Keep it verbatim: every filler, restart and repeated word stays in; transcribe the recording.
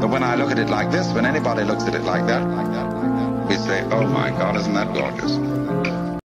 But when I look at it like this, when anybody looks at it like that, we say, oh my God, isn't that gorgeous?